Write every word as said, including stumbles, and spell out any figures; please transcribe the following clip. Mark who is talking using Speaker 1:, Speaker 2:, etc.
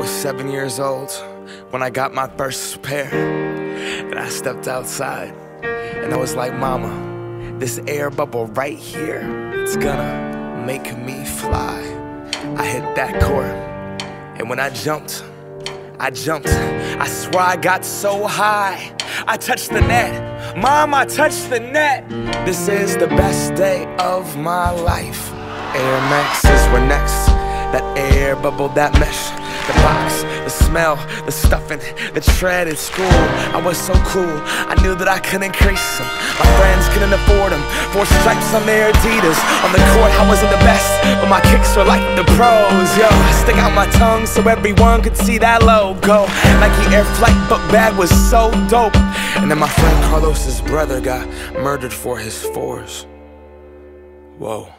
Speaker 1: was seven years old when I got my first pair. And I stepped outside and I was like, mama, this air bubble right here, it's gonna make me fly. I hit that court, and when I jumped, I jumped, I swear I got so high, I touched the net. Mom, I touched the net. This is the best day of my life. Air Maxes were next. That air bubble, that mesh, the box, the smell, the stuffing, the tread at school. I was so cool, I knew that I could increase them. My friends couldn't afford them. Four stripes on their Adidas. On the court I wasn't the best, but my kicks were like the pros. Yo, I stick out my tongue so everyone could see that logo. Nike Air Flight book bag was so dope. And then my friend Carlos's brother got murdered for his fours. Whoa.